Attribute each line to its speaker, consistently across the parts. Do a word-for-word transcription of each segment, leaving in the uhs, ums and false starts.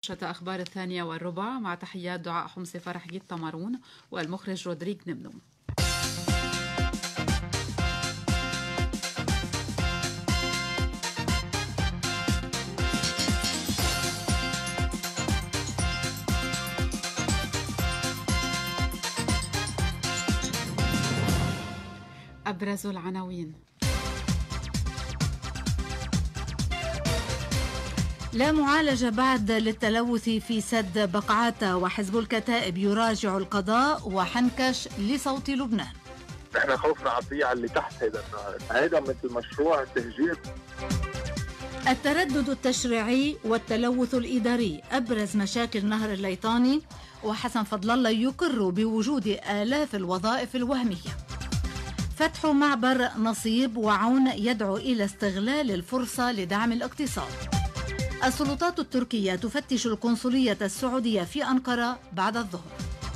Speaker 1: شتى أخبار الثانية والربع مع تحيات دعاء حمصي فرح جيد تمارون والمخرج رودريك نمنوم. أبرز العناوين:
Speaker 2: لا معالجة بعد للتلوث في سد بقعاتة، وحزب الكتائب يراجع القضاء، وحنكش لصوت لبنان.
Speaker 3: احنا خوفنا على الضيعة اللي تحت هذا النهر، هذا مثل مشروع تهجير.
Speaker 2: التردد التشريعي والتلوث الإداري أبرز مشاكل نهر الليطاني، وحسن فضل الله يقر بوجود آلاف الوظائف الوهمية. فتح معبر نصيب وعون يدعو إلى استغلال الفرصة لدعم الاقتصاد. السلطات التركية تفتش القنصلية السعودية في أنقرة بعد الظهر.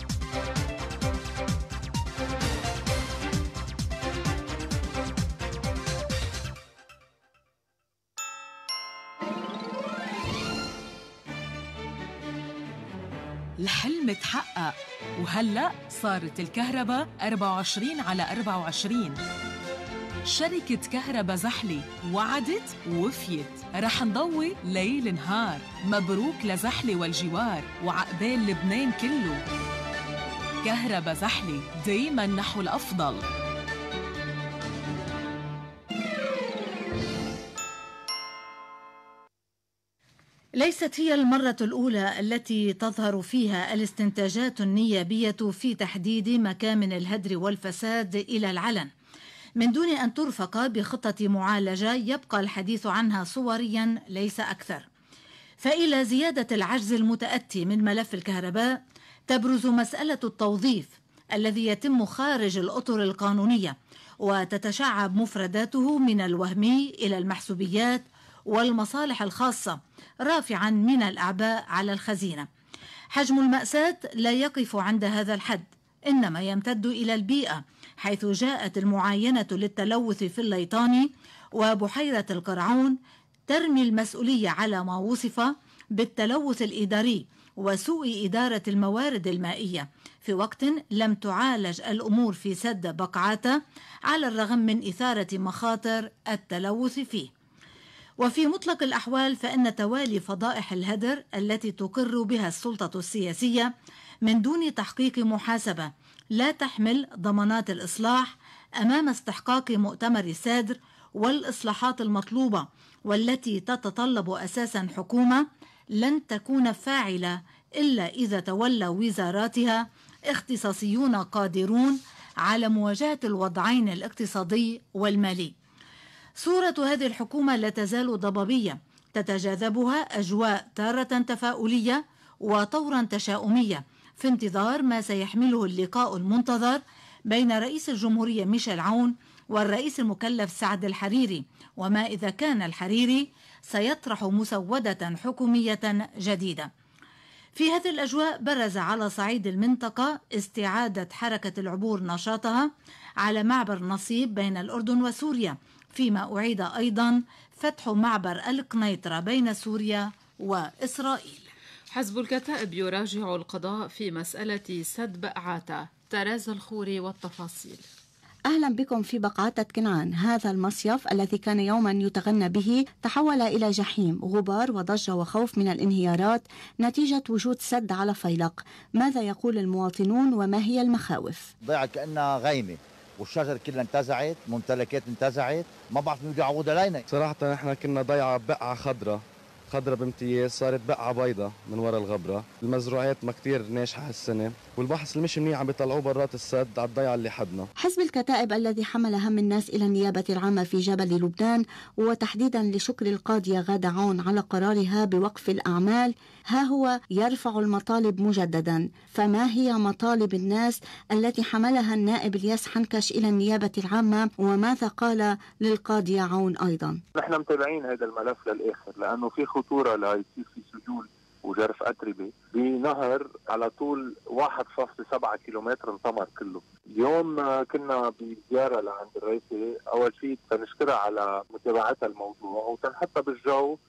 Speaker 4: الحلم تحقق، وهلأ صارت الكهرباء أربعة وعشرين على أربعة وعشرين. شركة كهرباء زحلي وعدت ووفيت، رح نضوي ليل نهار. مبروك لزحلي والجوار، وعقبال لبنان كله. كهرباء زحلي، دايما نحو الأفضل.
Speaker 2: ليست هي المرة الأولى التي تظهر فيها الاستنتاجات النيابية في تحديد مكامن الهدر والفساد إلى العلن من دون أن ترفق بخطة معالجة يبقى الحديث عنها صوريا ليس أكثر. فإلى زيادة العجز المتأتي من ملف الكهرباء تبرز مسألة التوظيف الذي يتم خارج الأطر القانونية، وتتشعب مفرداته من الوهمي إلى المحسوبيات والمصالح الخاصة، رافعا من الأعباء على الخزينة. حجم المأساة لا يقف عند هذا الحد، إنما يمتد إلى البيئة، حيث جاءت المعاينة للتلوث في الليطاني وبحيرة القرعون ترمي المسؤولية على ما وصف بالتلوث الإداري وسوء إدارة الموارد المائية، في وقت لم تعالج الأمور في سد بقعاتة على الرغم من إثارة مخاطر التلوث فيه. وفي مطلق الأحوال فإن توالي فضائح الهدر التي تقر بها السلطة السياسية من دون تحقيق محاسبة لا تحمل ضمانات الإصلاح أمام استحقاق مؤتمر سادر والإصلاحات المطلوبة، والتي تتطلب أساسا حكومة لن تكون فاعلة إلا إذا تولى وزاراتها اختصاصيون قادرون على مواجهة الوضعين الاقتصادي والمالي. صورة هذه الحكومة لا تزال ضبابية، تتجاذبها أجواء تارة تفاؤلية وطورا تشاؤمية، في انتظار ما سيحمله اللقاء المنتظر بين رئيس الجمهورية ميشيل عون والرئيس المكلف سعد الحريري، وما إذا كان الحريري سيطرح مسودة حكومية جديدة. في هذه الأجواء برز على صعيد المنطقة استعادة حركة العبور نشاطها على معبر نصيب بين الأردن وسوريا، فيما أعيد أيضا فتح معبر القنيطرة بين سوريا وإسرائيل.
Speaker 1: حزب الكتائب يراجع القضاء في مسألة سد بقعاتة. تراز الخوري والتفاصيل.
Speaker 5: أهلا بكم في بقعاتة كنعان. هذا المصيف الذي كان يوما يتغنى به تحول إلى جحيم، غبار وضجة وخوف من الانهيارات نتيجة وجود سد على فيلق. ماذا يقول المواطنون وما هي المخاوف؟
Speaker 6: ضيعة كأنها غيمة، والشجر كلها انتزعت، ممتلكات انتزعت، ما بعرف مين بده يعوض علينا.
Speaker 7: صراحة احنا كنا ضيعة بقعة خضراء خضرة بامتياز، صارت بقعة بيضة من وراء الغبرة. المزروعات ما كتير ناجحة هالسنة، والبحث اللي مش منيح عم بيطلعوه برات السد على الضيعة اللي حدنا.
Speaker 5: حزب الكتائب الذي حمل هم الناس إلى النيابة العامة في جبل لبنان، وتحديدا لشكر القاضية غادة عون على قرارها بوقف الأعمال، ها هو يرفع المطالب مجددا. فما هي مطالب الناس التي حملها النائب الياس حنكش إلى النيابة العامة، وماذا قال للقاضية عون أيضا؟
Speaker 3: نحن متابعين هذا الملف للآخر، لأنه في خطورة ليصير في سجول وجرف أتربة بنهر على طول واحد فاصلة سبعة كيلومتر انطمر كله. اليوم كنا بزيارة لعند الرئيسة، أول شيء تنشكرها على متابعتها الموضوع وتنحطها بالجو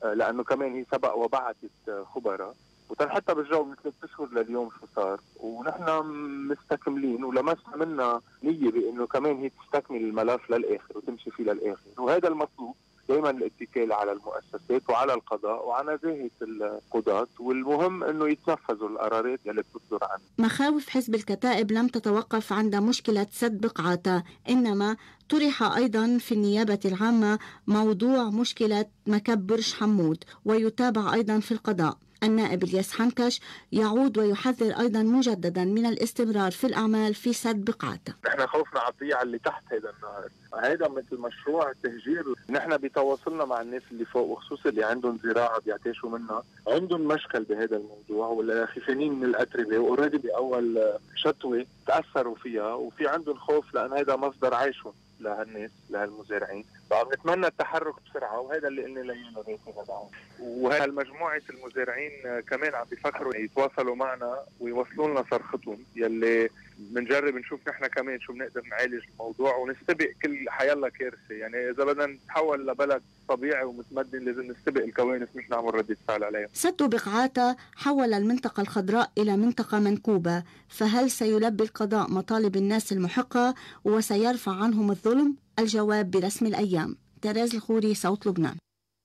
Speaker 3: لأنه كمان هي سبق وبعثت خبراء، وتنحطها بالجو من ثلاث اشهر لليوم شو صار، ونحن مستكملين ولمسنا منا نيه بانه كمان هي تستكمل الملف للاخر وتمشي فيه للاخر، وهذا المطلوب دائما الاتكال على المؤسسات وعلى القضاء وعلى نزاهه القضاة، والمهم انه يتنفذوا القرارات اللي بتصدر عنه.
Speaker 5: مخاوف حزب الكتائب لم تتوقف عند مشكله سد بقعاته، انما طرح أيضا في النيابة العامة موضوع مشكلة مكب برج حمود، ويتابع أيضا في القضاء. النائب الياس حنكش يعود ويحذر أيضا مجددا من الاستمرار في الأعمال في سد بقعاته.
Speaker 3: نحن خوفنا على الضيعة اللي تحت هذا النهر، هذا مثل مشروع تهجير. نحن بتواصلنا مع الناس اللي فوق وخصوصا اللي عندهم زراعة بيعتاشوا منها، عندهم مشكل بهذا الموضوع ولا خيفانين من الأتربة، وأوريدي بأول شتوة تأثروا فيها وفي عندهم خوف لأن هذا مصدر عيشهم لهالناس لهالمزارعين، فعم نتمنى التحرك بسرعه، وهذا اللي قلنا لينا ريتي غدعون. وهالمجموعه المزارعين كمان عم بيفكروا يتواصلوا معنا ويوصلوا لنا صرختهم، يلي بنجرب نشوف نحن كمان شو بنقدر نعالج الموضوع ونستبق كل حيالله كارثه. يعني اذا بدنا نتحول لبلد طبيعي ومتمدن لازم نستبق الكوارث مش نعمل ردة فعل عليها.
Speaker 5: سد بقعاته حول المنطقة الخضراء إلى منطقة منكوبة، فهل سيلبي القضاء مطالب الناس المحقة وسيرفع عنهم الظلم؟ الجواب برسم الأيام. تيريز الخوري، صوت لبنان.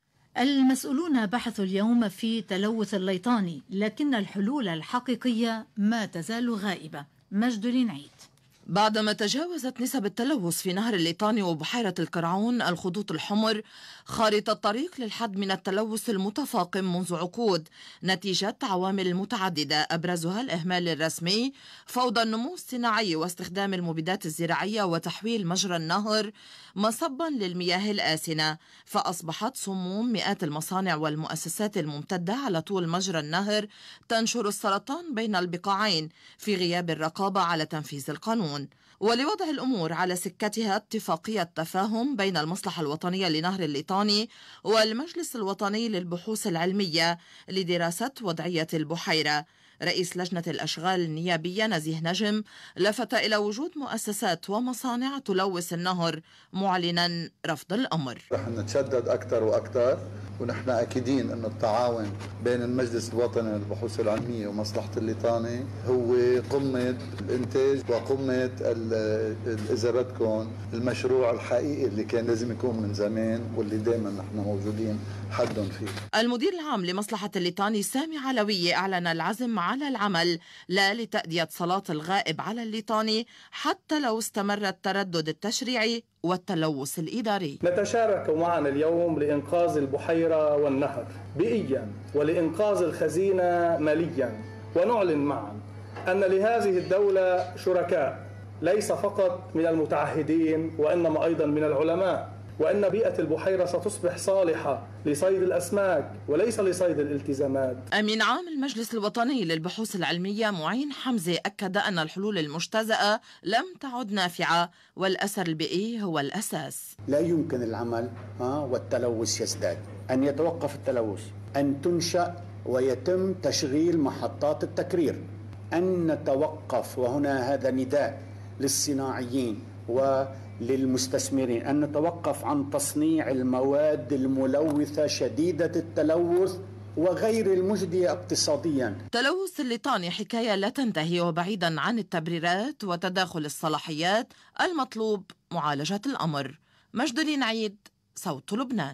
Speaker 2: المسؤولون بحثوا اليوم في تلوث الليطاني، لكن الحلول الحقيقية ما تزال غائبة. مجد العنعيد.
Speaker 8: بعدما تجاوزت نسب التلوث في نهر الليطاني وبحيرة الكرعون الخطوط الحمر خارطة الطريق للحد من التلوث المتفاقم منذ عقود نتيجة عوامل متعددة أبرزها الإهمال الرسمي، فوضى النمو الصناعي واستخدام المبيدات الزراعية وتحويل مجرى النهر مصبا للمياه الآسنة، فأصبحت صموم مئات المصانع والمؤسسات الممتدة على طول مجرى النهر تنشر السرطان بين البقاعين في غياب الرقابة على تنفيذ القانون. ولوضع الأمور على سكتها اتفاقية تفاهم بين المصلحة الوطنية لنهر الليطاني والمجلس الوطني للبحوث العلمية لدراسة وضعية البحيرة. رئيس لجنة الأشغال النيابية نزيه نجم لفت إلى وجود مؤسسات ومصانع تلوث النهر، معلنا رفض الأمر.
Speaker 9: رح نتشدد أكثر وأكثر، ونحن أكيدين أن التعاون بين المجلس الوطني للبحوث العلمية ومصلحة الليطاني هو قمة الإنتاج وقمة إذا بدكم المشروع الحقيقي اللي كان لازم يكون من زمان واللي دائما نحن موجودين حدهم فيه.
Speaker 8: المدير العام لمصلحة الليطاني سامي علوية أعلن العزم على العمل لا لتأدية صلاة الغائب على الليطاني حتى لو استمر التردد التشريعي والتلوث الإداري.
Speaker 10: نتشارك معنا اليوم لإنقاذ البحيرة والنهر بيئيا ولإنقاذ الخزينة ماليا، ونعلن معا أن لهذه الدولة شركاء ليس فقط من المتعهدين وإنما أيضا من العلماء، وأن بيئة البحيرة ستصبح صالحة لصيد الأسماك وليس لصيد الالتزامات.
Speaker 8: أمين عام المجلس الوطني للبحوث العلمية معين حمزة أكد أن الحلول المجتزأة لم تعد نافعة والأثر البيئي هو الأساس.
Speaker 11: لا يمكن العمل والتلوث يزداد، أن يتوقف التلوث، أن تنشأ ويتم تشغيل محطات التكرير، أن نتوقف، وهنا هذا نداء للصناعيين و للمستثمرين، أن نتوقف عن تصنيع المواد الملوثة شديدة التلوث وغير المجدية اقتصاديا.
Speaker 8: تلوث الليطاني حكاية لا تنتهي، وبعيدا عن التبريرات وتداخل الصلاحيات المطلوب معالجة الأمر. مجد العنعيد، صوت لبنان.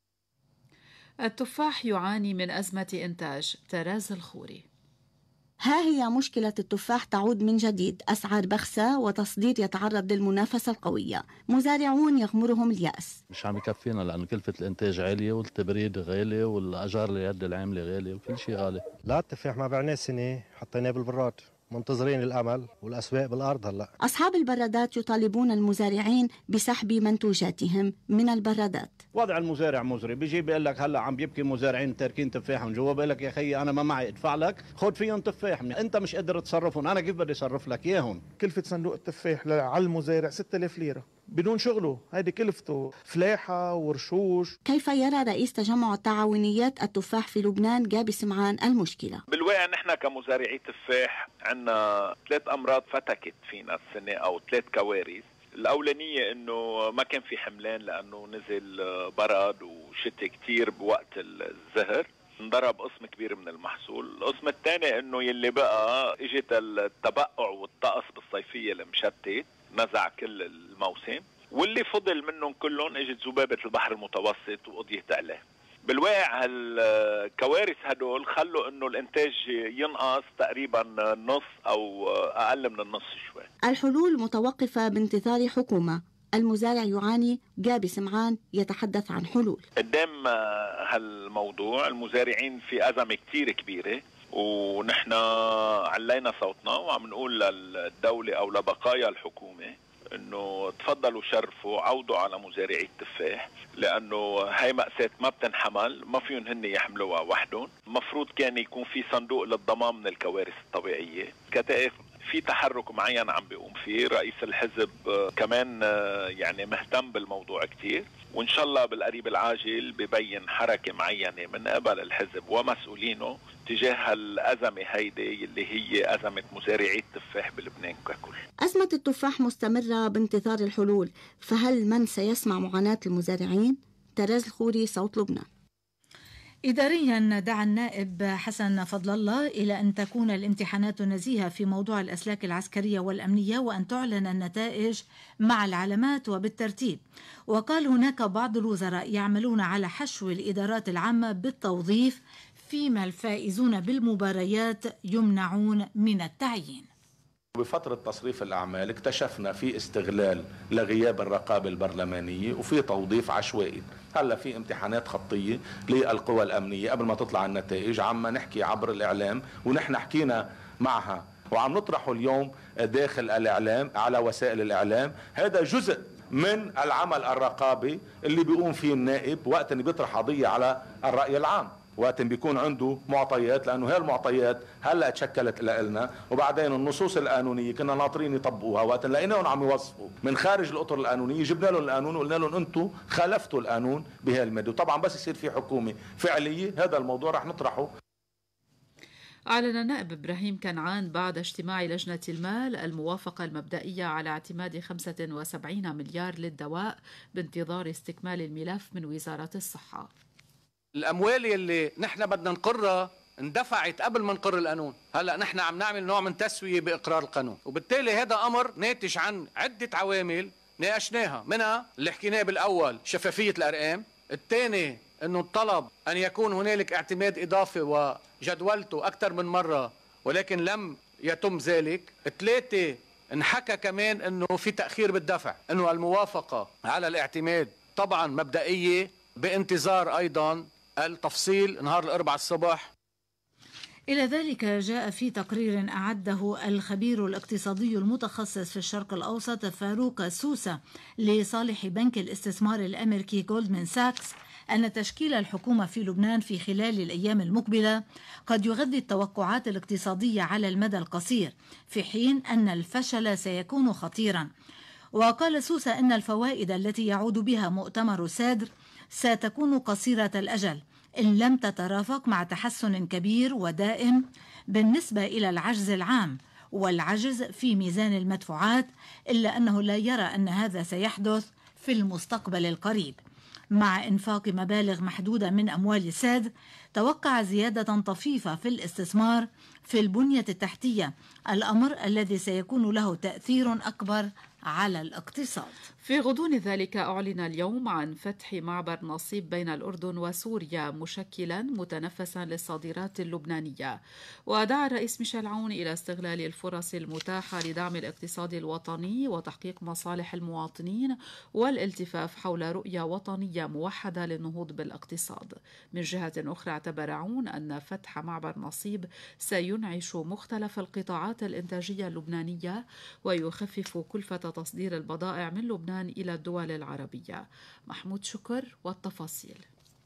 Speaker 1: التفاح يعاني من أزمة إنتاج. تيريز الخوري.
Speaker 5: ها هي مشكلة التفاح تعود من جديد، أسعار بخسة وتصدير يتعرض للمنافسة القوية، مزارعون يغمرهم اليأس.
Speaker 12: مش عم يكفينا لأنه كلفة الإنتاج عالية والتبريد غالي والأجار اليد العاملة غالية وكل شيء غالي.
Speaker 13: لا التفاح ما بعناه السنة، حطيناه بالبراد، منتظرين الأمل والأسواق بالأرض هلأ.
Speaker 5: أصحاب البرادات يطالبون المزارعين بسحب منتوجاتهم من البرادات.
Speaker 14: وضع المزارع مزري، بيجي بيقول لك هلا عم بيبكي مزارعين تاركين تفاحهم جوا، بيقول لك يا خيي أنا ما معي ادفع لك خذ فيهم تفاح، أنت مش قادر تصرفهم، أنا كيف بدي أصرف لك إياهم؟
Speaker 15: كلفة صندوق التفاح على المزارع ستة آلاف ليرة بدون شغله، هذه كلفته فلاحة ورشوش.
Speaker 5: كيف يرى رئيس تجمع التعاونيات التفاح في لبنان جابي سمعان المشكلة؟
Speaker 16: بالواقع نحن كمزارعي تفاح عندنا ثلاث أمراض فتكت فينا السنة أو ثلاث كوارث. الأولانية أنه ما كان في حملان لأنه نزل برد وشتي كتير بوقت الزهر، انضرب قسم كبير من المحصول. القسم الثاني أنه يلي بقى اجت التبقع والطقس بالصيفية المشتت نزع كل الموسم، واللي فضل منهم كلهم اجت ذبابة البحر المتوسط وقضيت عليه. بالواقع هالكوارث هدول خلوا انه الانتاج ينقص تقريبا نص او اقل من النص شوي.
Speaker 5: الحلول متوقفة بانتظار حكومة. المزارع يعاني، جابي سمعان يتحدث عن حلول.
Speaker 16: قدام هالموضوع المزارعين في أزمة كتير كبيرة، ونحن علينا صوتنا وعم نقول للدولة او لبقايا الحكومة انه تفضلوا شرفوا عودوا على مزارعي التفاح، لانه هاي مأساة ما بتنحمل، ما فيهم هن يحملوها وحدهم. مفروض كان يكون في صندوق للضمان من الكوارث الطبيعية. كتائب في تحرك معين عم بيقوم فيه رئيس الحزب، كمان يعني مهتم بالموضوع كتير، وإن شاء الله بالقريب العاجل ببين حركة معينة من قبل الحزب ومسؤولينه تجاه الأزمة هيدي اللي هي أزمة مزارعي التفاح بلبنان ككل.
Speaker 5: أزمة التفاح مستمرة بانتظار الحلول، فهل من سيسمع معاناة المزارعين؟ تراز الخوري، صوت لبنان.
Speaker 2: إداريا دعا النائب حسن فضل الله إلى أن تكون الامتحانات نزيهة في موضوع الأسلاك العسكرية والأمنية، وأن تعلن النتائج مع العلامات وبالترتيب. وقال هناك بعض الوزراء يعملون على حشو الإدارات العامة بالتوظيف، فيما الفائزون بالمباريات يمنعون من التعيين.
Speaker 17: بفترة تصريف الأعمال اكتشفنا في استغلال لغياب الرقابة البرلمانية وفي توظيف عشوائي. هلا في امتحانات خطية للقوى الأمنية قبل ما تطلع النتائج، عم نحكي عبر الإعلام، ونحن حكينا معها وعم نطرحه اليوم داخل الإعلام على وسائل الإعلام. هذا جزء من العمل الرقابي اللي بيقوم فيه النائب وقت اللي بيطرح قضية على الرأي العام، وقت بيكون عنده معطيات، لانه هي المعطيات هلا تشكلت لنا، وبعدين النصوص القانونيه كنا ناطرين يطبقوها، وقت لقيناهم عم يوظفوا من خارج الاطر القانونيه جبنا لهم القانون وقلنا لهم انتم خالفتوا القانون بهالماده. وطبعا بس يصير في حكومه فعليه هذا الموضوع رح نطرحه.
Speaker 1: أعلن النائب إبراهيم كنعان بعد اجتماع لجنة المال الموافقة المبدئية على اعتماد خمسة وسبعين مليار للدواء بانتظار استكمال الملف من وزارة الصحة.
Speaker 18: الأموال اللي نحن بدنا نقرها اندفعت قبل ما نقر القانون. هلا نحن عم نعمل نوع من تسوية بإقرار القانون، وبالتالي هذا أمر ناتج عن عدة عوامل ناقشناها، منها اللي حكيناه بالأول شفافية الأرقام، الثاني أنه الطلب أن يكون هنالك اعتماد إضافي وجدولته أكثر من مرة ولكن لم يتم ذلك، ثلاثة انحكى كمان أنه في تأخير بالدفع، أنه الموافقة على الاعتماد طبعا مبدئية بانتظار أيضا التفصيل نهار الأربعاء الصبح.
Speaker 2: إلى ذلك جاء في تقرير أعده الخبير الاقتصادي المتخصص في الشرق الأوسط فاروق سوسة لصالح بنك الاستثمار الأمريكي جولدمان ساكس أن تشكيل الحكومة في لبنان في خلال الأيام المقبلة قد يغذي التوقعات الاقتصادية على المدى القصير، في حين أن الفشل سيكون خطيرا. وقال سوسة أن الفوائد التي يعود بها مؤتمر سادر ستكون قصيرة الأجل إن لم تترافق مع تحسن كبير ودائم بالنسبة إلى العجز العام والعجز في ميزان المدفوعات، إلا أنه لا يرى أن هذا سيحدث في المستقبل القريب. مع إنفاق مبالغ محدودة من أموال ساد، توقع زيادة طفيفة في الاستثمار في البنية التحتية، الأمر الذي سيكون له تأثير أكبر على الاقتصاد.
Speaker 1: في غضون ذلك أعلن اليوم عن فتح معبر نصيب بين الأردن وسوريا مشكلا متنفسا للصادرات اللبنانية. ودعا الرئيس ميشيل عون إلى استغلال الفرص المتاحة لدعم الاقتصاد الوطني وتحقيق مصالح المواطنين والالتفاف حول رؤية وطنية موحدة للنهوض بالاقتصاد. من جهة أخرى اعتبر عون أن فتح معبر نصيب سينعش مختلف القطاعات الإنتاجية اللبنانية ويخفف كلفة تصدير البضائع من لبنان إلى الدول العربية. محمود شكر والتفاصيل.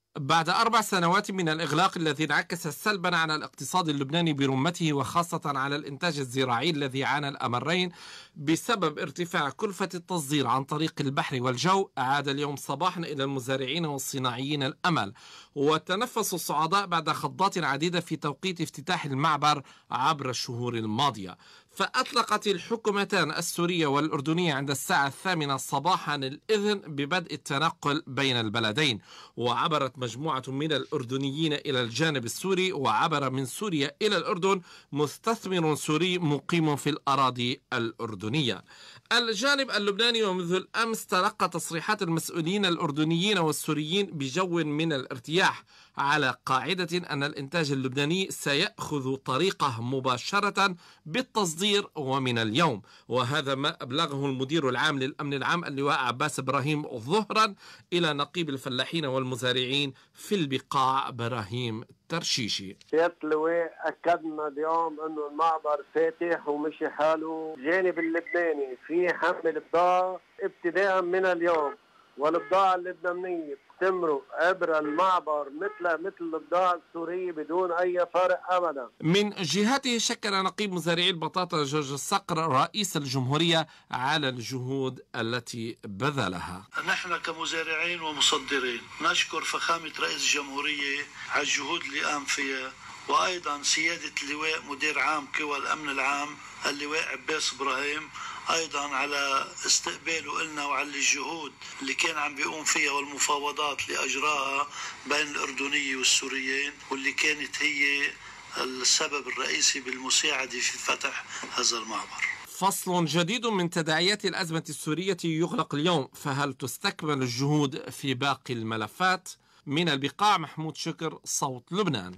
Speaker 19: بعد أربع سنوات من الإغلاق الذي انعكس سلبا على الاقتصاد اللبناني برمته وخاصة على الإنتاج الزراعي الذي عانى الأمرين بسبب ارتفاع كلفة التصدير عن طريق البحر والجو، عاد اليوم صباحا إلى المزارعين والصناعيين الأمل وتنفسوا الصعداء بعد خضات عديدة في توقيت افتتاح المعبر عبر الشهور الماضية. فأطلقت الحكومتان السورية والأردنية عند الساعة الثامنة صباحا الإذن ببدء التنقل بين البلدين، وعبرت مجموعة من الأردنيين إلى الجانب السوري، وعبر من سوريا إلى الأردن مستثمر سوري مقيم في الأراضي الأردنية. الجانب اللبناني ومنذ الأمس تلقى تصريحات المسؤولين الأردنيين والسوريين بجو من الارتياح على قاعدة أن الإنتاج اللبناني سيأخذ طريقه مباشرة بالتصدير ومن اليوم، وهذا ما أبلغه المدير العام للأمن العام اللواء عباس إبراهيم ظهرا إلى نقيب الفلاحين والمزارعين في البقاع إبراهيم ترشيشي.
Speaker 20: سيادة اللواء أكدنا اليوم أنه المعبر فاتح ومشي حاله. الجانب اللبناني في حمل بضاعة ابتداء من اليوم، والبضاعة اللبنانية تمرق عبر المعبر مثل مثل البضاعة السورية بدون أي فرق أبدا.
Speaker 19: من جهته شكر نقيب مزارعي البطاطا جورج الصقر رئيس الجمهورية على الجهود التي بذلها.
Speaker 21: نحن كمزارعين ومصدرين نشكر فخامة رئيس الجمهورية على الجهود اللي قام فيها، وأيضا سيادة اللواء مدير عام قوى الأمن العام اللواء عباس إبراهيم أيضا على استقباله إلنا وعلى الجهود اللي كان عم بيقوم فيها والمفاوضات اللي أجراها بين الأردنية والسوريين، واللي كانت هي السبب الرئيسي بالمساعدة في فتح هذا المعبر.
Speaker 19: فصل جديد من تداعيات الأزمة السورية يغلق اليوم، فهل تستكمل الجهود في باقي الملفات؟ من البقاع محمود شكر، صوت لبنان.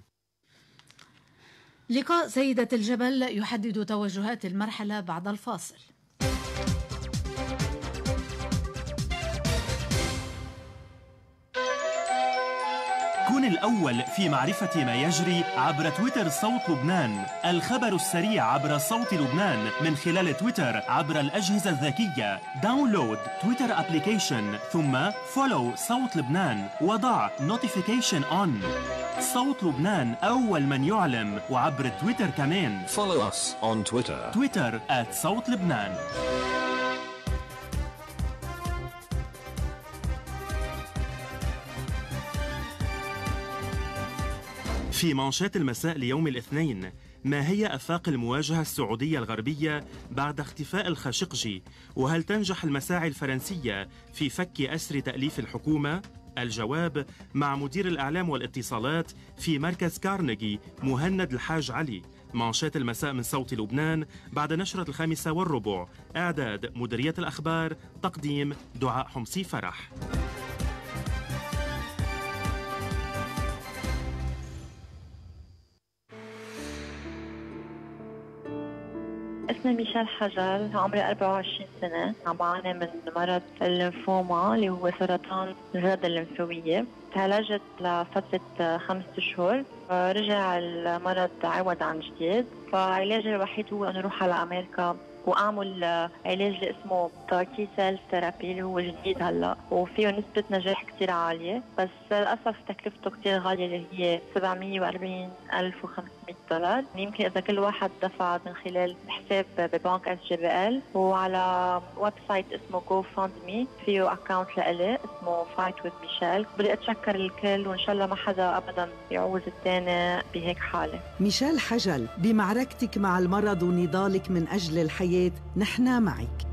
Speaker 2: لقاء سيدة الجبل يحدد توجهات المرحلة بعد الفاصل.
Speaker 22: كن الأول في معرفة ما يجري عبر تويتر صوت لبنان. الخبر السريع عبر صوت لبنان من خلال تويتر عبر الأجهزة الذكية. داونلود تويتر أبليكيشن ثم فولو صوت لبنان وضع نوتيفيكيشن أون. صوت لبنان أول من يعلم، وعبر تويتر كمان.
Speaker 23: Follow us on Twitter.
Speaker 22: تويتر آت صوت لبنان. في مانشات المساء ليوم الاثنين، ما هي آفاق المواجهة السعودية الغربية بعد اختفاء الخاشقجي؟ وهل تنجح المساعي الفرنسية في فك أسر تأليف الحكومة؟ الجواب مع مدير الإعلام والاتصالات في مركز كارنيجي مهند الحاج علي. مانشات المساء من صوت لبنان بعد نشرة الخامسة والربع. إعداد مديرية الأخبار، تقديم دعاء حمصي فرح.
Speaker 24: اسمي ميشيل حجل، عمري أربعة وعشرين سنة، عم بعاني من مرض الليمفوما اللي هو سرطان الغدة الليمفاوية. تعالجت لفترة خمسة أشهر، رجع المرض عوض عن جديد، فعلاجي الوحيد هو أن أروح على أمريكا وأعمل علاج اللي اسمه تاركي سيل ثيرابي اللي هو جديد هلا، وفيه نسبة نجاح كتير عالية، بس للأسف تكلفته كتير غالية اللي هي سبعمية وأربعين ألف وخمسمية دولار. يمكن إذا كل واحد دفع من خلال حساب ببنك اس جي بي ال، وعلى ويب سايت اسمه جو فاند مي فيه أكاونت لإلي اسمه فايت وذ ميشيل. بدي أتشكر الكل، وإن شاء الله ما حدا أبدا يعوز الثاني بهيك حالة.
Speaker 25: ميشيل حجل، بمعركتك مع المرض ونضالك من أجل الحياة نحن معك.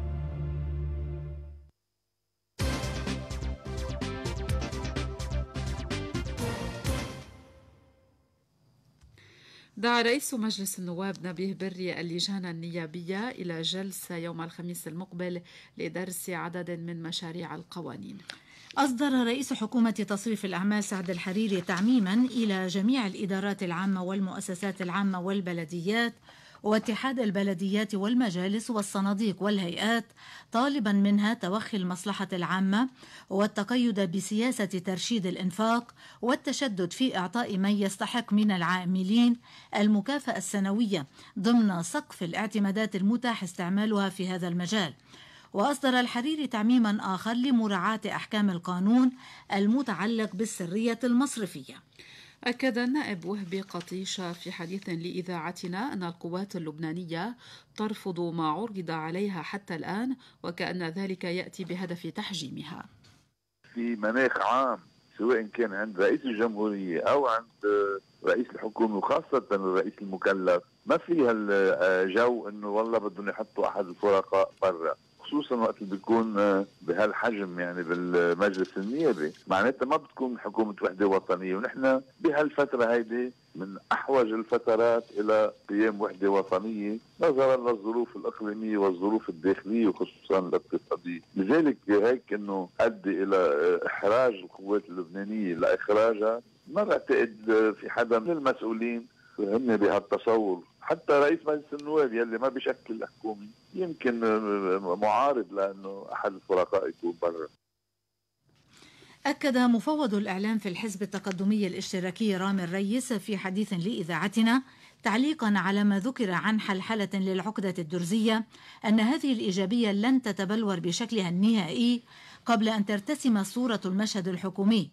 Speaker 1: دعا رئيس مجلس النواب نبيه بري اللجان النيابية إلى جلسة يوم الخميس المقبل لدرس عدد من مشاريع القوانين.
Speaker 2: أصدر رئيس حكومة تصريف الأعمال سعد الحريري تعميما إلى جميع الإدارات العامة والمؤسسات العامة والبلديات واتحاد البلديات والمجالس والصناديق والهيئات، طالبا منها توخي المصلحة العامة والتقيد بسياسة ترشيد الإنفاق والتشدد في إعطاء من يستحق من العاملين المكافأة السنوية ضمن سقف الاعتمادات المتاح استعمالها في هذا المجال. وأصدر الحريري تعميما آخر لمراعاة أحكام القانون المتعلق بالسرية المصرفية.
Speaker 1: أكد النائب وهبي قطيشة في حديث لإذاعتنا أن القوات اللبنانية ترفض ما عرض عليها حتى الآن، وكأن ذلك يأتي بهدف تحجيمها.
Speaker 3: في مناخ عام سواء كان عند رئيس الجمهورية أو عند رئيس الحكومة وخاصة الرئيس المكلف، ما فيها الجو أنه والله بدهم يحطوا أحد الفرقاء برا، خصوصا وقت اللي بيكون بهالحجم يعني بالمجلس النيابي، معناتها ما بتكون حكومة وحدة وطنية. ونحن بهالفترة هيدي من أحوج الفترات إلى قيام وحدة وطنية نظرا للظروف الإقليمية والظروف الداخلية وخصوصا الاقتصادية. لذلك هيك أنه أدي إلى إحراج القوات اللبنانية لإخراجها. ما بعتقد في حدا من المسؤولين هم بهالتصور، حتى رئيس مجلس النواب يلي ما بيشكل الحكومة يمكن معارض لأنه أحد الفرقاء يكون برا.
Speaker 2: أكد مفوض الإعلام في الحزب التقدمي الاشتراكي رامي الريس في حديث لإذاعتنا تعليقا على ما ذكر عن حلحلة للعقدة الدرزية أن هذه الإيجابية لن تتبلور بشكلها النهائي قبل أن ترتسم صورة المشهد الحكومي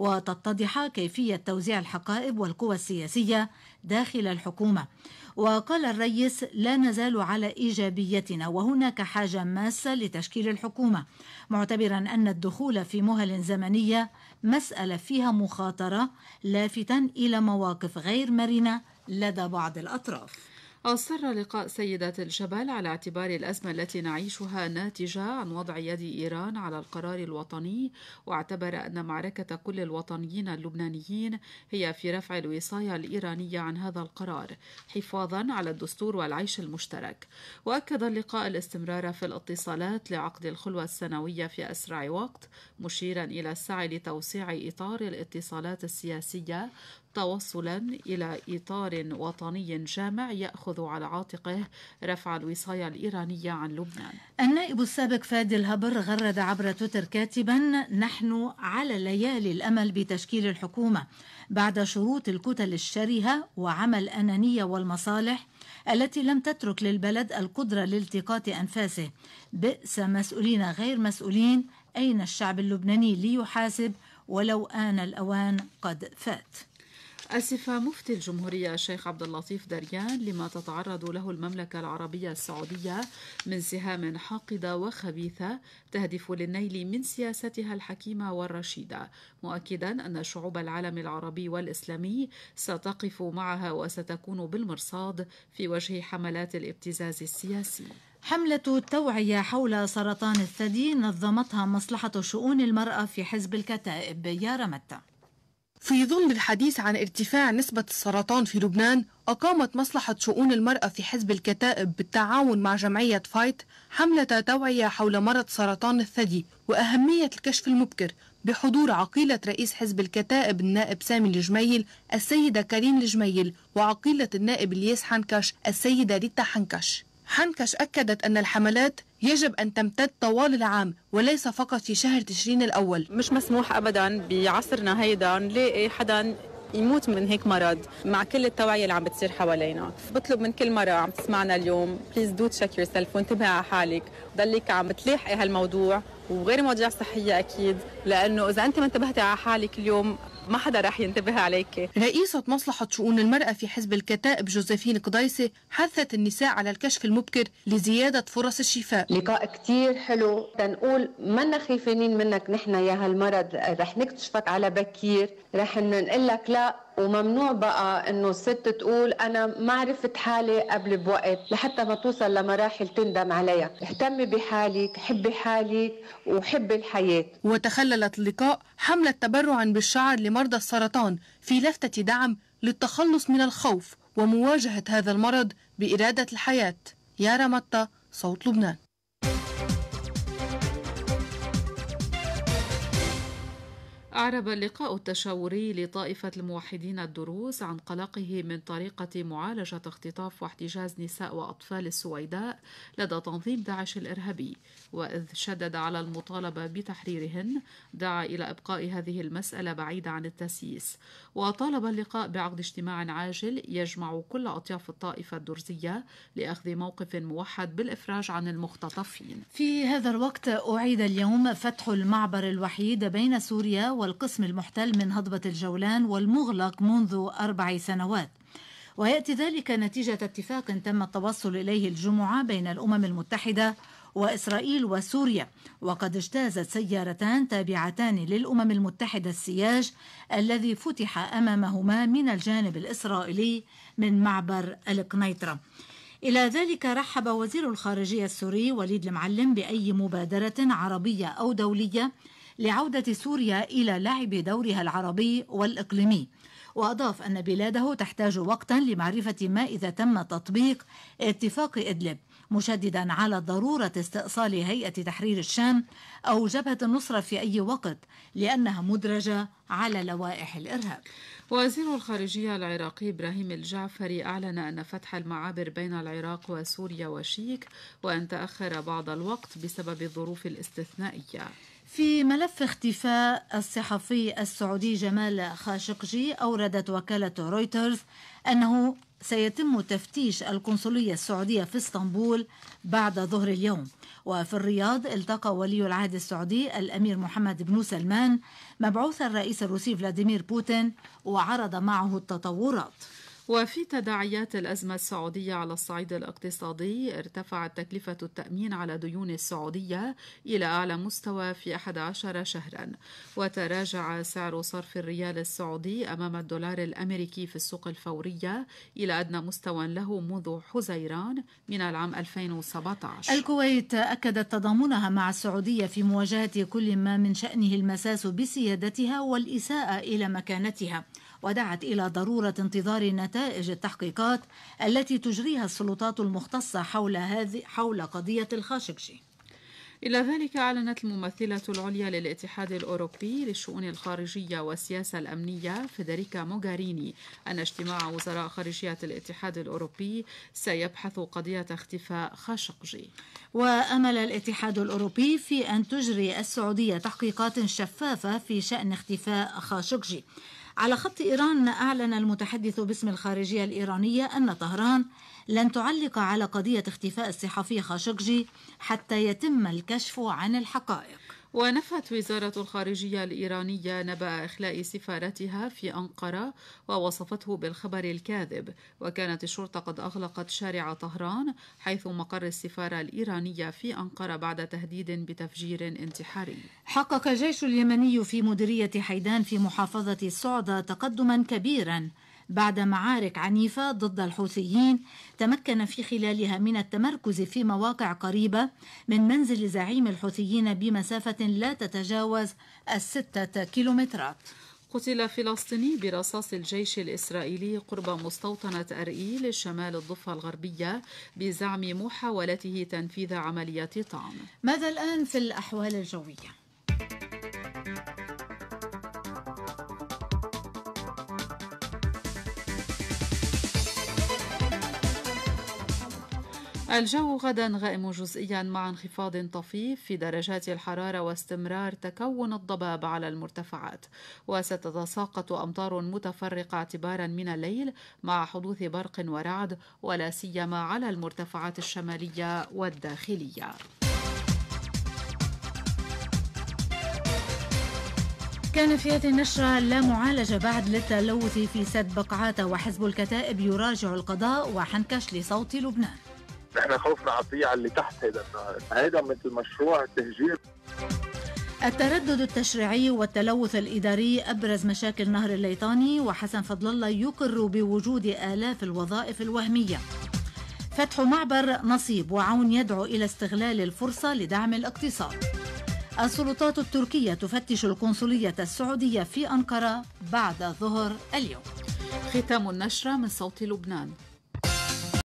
Speaker 2: وتتضح كيفية توزيع الحقائب والقوى السياسية داخل الحكومة. وقال الرئيس: لا نزال على إيجابيتنا وهناك حاجة ماسة لتشكيل الحكومة، معتبرا أن الدخول في مهل زمنية مسألة فيها مخاطرة، لافتا إلى مواقف غير مرنة لدى بعض الأطراف.
Speaker 1: أصر لقاء سيدات الجبل على اعتبار الأزمة التي نعيشها ناتجة عن وضع يد إيران على القرار الوطني، واعتبر أن معركة كل الوطنيين اللبنانيين هي في رفع الوصاية الإيرانية عن هذا القرار حفاظا على الدستور والعيش المشترك. وأكد اللقاء الاستمرار في الاتصالات لعقد الخلوة السنوية في أسرع وقت، مشيرا إلى السعي لتوسيع إطار الاتصالات السياسية توصلا إلى إطار وطني جامع يأخذ على عاتقه رفع الوصاية الإيرانية عن لبنان.
Speaker 2: النائب السابق فادي الهبر غرد عبر تويتر كاتبا: نحن على ليالي الأمل بتشكيل الحكومة بعد شروط الكتل الشرهة وعمل أنانية والمصالح التي لم تترك للبلد القدرة لالتقاط أنفاسه. بئس مسؤولين غير مسؤولين، أين الشعب اللبناني ليحاسب ولو آن الأوان قد فات.
Speaker 1: أسف مفتي الجمهورية الشيخ عبد اللطيف دريان لما تتعرض له المملكة العربية السعودية من سهام حاقدة وخبيثة تهدف للنيل من سياستها الحكيمة والرشيدة، مؤكدا أن شعوب العالم العربي والإسلامي ستقف معها وستكون بالمرصاد في وجه حملات الابتزاز السياسي.
Speaker 2: حملة التوعية حول سرطان الثدي نظمتها مصلحة شؤون المرأة في حزب الكتائب. يا رمتة.
Speaker 4: في ظل الحديث عن ارتفاع نسبة السرطان في لبنان، أقامت مصلحة شؤون المرأة في حزب الكتائب بالتعاون مع جمعية فايت حملة توعية حول مرض سرطان الثدي وأهمية الكشف المبكر، بحضور عقيلة رئيس حزب الكتائب النائب سامي الجميل السيدة كريم الجميل وعقيلة النائب الياس حنكش السيدة ريتا حنكش. حنكش أكدت أن الحملات يجب أن تمتد طوال العام وليس فقط في شهر تشرين الأول.
Speaker 6: مش مسموح أبدا بعصرنا هيدا نلاقي حدا يموت من هيك مرض مع كل التوعية اللي عم بتصير حوالينا. بطلب من كل مرة عم تسمعنا اليوم بليز دو تشيك يور سيلف وانتبهي على حالك، ضليك عم بتلاحقي هالموضوع وغير مواضيع صحية أكيد، لأنه إذا أنت ما انتبهتي على حالك اليوم ما حدا رح ينتبه عليك.
Speaker 4: رئيسة مصلحة شؤون المرأة في حزب الكتائب جوزيفين قديسة حثت النساء على الكشف المبكر لزيادة فرص الشفاء.
Speaker 7: لقاء كتير حلو تنقول منا خايفين منك، نحن يا هالمرض رح نكتشفك على بكير، رح نقول لك لا، وممنوع بقى انه الست تقول انا ما عرفت حالي قبل بوقت لحتى ما توصل لمراحل تندم عليها. اهتمي بحالك، حبي حالك وحبي الحياة.
Speaker 4: وتخللت اللقاء حملة تبرعا بالشعر لمرضى السرطان في لفتة دعم للتخلص من الخوف ومواجهة هذا المرض بإرادة الحياة. يا رمتة، صوت لبنان.
Speaker 1: أعرب اللقاء التشاوري لطائفة الموحدين الدروز عن قلقه من طريقة معالجة اختطاف واحتجاز نساء وأطفال السويداء لدى تنظيم داعش الإرهابي، وإذ شدد على المطالبة بتحريرهن دعا إلى إبقاء هذه المسألة بعيدة عن التسييس، وطالب اللقاء بعقد اجتماع عاجل يجمع كل أطياف الطائفة الدرزية لأخذ موقف موحد بالإفراج عن المختطفين.
Speaker 2: في هذا الوقت أعيد اليوم فتح المعبر الوحيد بين سوريا والقسم المحتل من هضبة الجولان والمغلق منذ أربع سنوات، ويأتي ذلك نتيجة اتفاق تم التوصل إليه الجمعة بين الأمم المتحدة وإسرائيل وسوريا، وقد اجتازت سيارتان تابعتان للأمم المتحدة السياج الذي فتح أمامهما من الجانب الإسرائيلي من معبر القنيطرة. إلى ذلك رحب وزير الخارجية السوري وليد المعلم بأي مبادرة عربية أو دولية لعودة سوريا إلى لعب دورها العربي والإقليمي، وأضاف أن بلاده تحتاج وقتا لمعرفة ما إذا تم تطبيق اتفاق إدلب، مشددا على ضرورة استئصال هيئة تحرير الشام أو جبهة النصرة في أي وقت لأنها مدرجة على لوائح الإرهاب.
Speaker 1: وزير الخارجية العراقي إبراهيم الجعفري أعلن أن فتح المعابر بين العراق وسوريا وشيك، وأن تأخر بعض الوقت بسبب الظروف الاستثنائية.
Speaker 2: في ملف اختفاء الصحفي السعودي جمال خاشقجي، أوردت وكالة رويترز أنه سيتم تفتيش القنصلية السعودية في اسطنبول بعد ظهر اليوم. وفي الرياض التقى ولي العهد السعودي الأمير محمد بن سلمان مبعوث الرئيس الروسي فلاديمير بوتين وعرض معه التطورات.
Speaker 1: وفي تداعيات الأزمة السعودية على الصعيد الاقتصادي، ارتفعت تكلفة التأمين على ديون السعودية إلى أعلى مستوى في أحد عشر شهرا، وتراجع سعر صرف الريال السعودي أمام الدولار الأمريكي في السوق الفورية إلى أدنى مستوى له منذ حزيران من العام ألفين وسبعة عشر.
Speaker 2: الكويت أكدت تضامنها مع السعودية في مواجهة كل ما من شأنه المساس بسيادتها والإساءة إلى مكانتها، ودعت إلى ضرورة انتظار نتائج التحقيقات التي تجريها السلطات المختصة حول هذه حول قضية الخاشقجي.
Speaker 1: إلى ذلك أعلنت الممثلة العليا للاتحاد الأوروبي للشؤون الخارجية والسياسة الأمنية فيدريكا موغاريني أن اجتماع وزراء خارجية الاتحاد الأوروبي سيبحث قضية اختفاء خاشقجي.
Speaker 2: وأمل الاتحاد الأوروبي في أن تجري السعودية تحقيقات شفافة في شأن اختفاء خاشقجي. على خط إيران، أعلن المتحدث باسم الخارجية الإيرانية أن طهران لن تعلق على قضية اختفاء الصحفي خاشقجي حتى يتم الكشف عن الحقائق.
Speaker 1: ونفت وزارة الخارجية الإيرانية نبأ إخلاء سفارتها في أنقرة ووصفته بالخبر الكاذب، وكانت الشرطة قد أغلقت شارع طهران حيث مقر السفارة الإيرانية في أنقرة بعد تهديد بتفجير انتحاري.
Speaker 2: حقق الجيش اليمني في مديرية حيدان في محافظة الصعدة تقدما كبيرا بعد معارك عنيفة ضد الحوثيين تمكن في خلالها من التمركز في مواقع قريبة من منزل زعيم الحوثيين بمسافة لا تتجاوز الستة كيلومترات.
Speaker 1: قتل فلسطيني برصاص الجيش الإسرائيلي قرب مستوطنة أرئيل شمال الضفة الغربية بزعم محاولته تنفيذ عملية طعن.
Speaker 2: ماذا الآن في الأحوال الجوية؟
Speaker 1: الجو غدا غائم جزئيا مع انخفاض طفيف في درجات الحرارة واستمرار تكون الضباب على المرتفعات، وستتساقط أمطار متفرقة اعتبارا من الليل مع حدوث برق ورعد ولا سيما على المرتفعات الشمالية والداخلية.
Speaker 2: كان في هذه النشرة لا معالجة بعد للتلوث في سد بقعاته، وحزب الكتائب يراجع القضاء، وحنكش لصوت لبنان.
Speaker 8: نحن خوفنا على الطبيعة اللي تحت هذا النهر، هذا مثل مشروع تهجير.
Speaker 2: التردد التشريعي والتلوث الإداري أبرز مشاكل نهر الليطاني، وحسن فضل الله يقر بوجود آلاف الوظائف الوهمية. فتح معبر نصيب وعون يدعو إلى استغلال الفرصة لدعم الاقتصاد. السلطات التركية تفتش القنصلية السعودية في أنقرة بعد ظهر اليوم.
Speaker 1: ختام النشرة من صوت لبنان.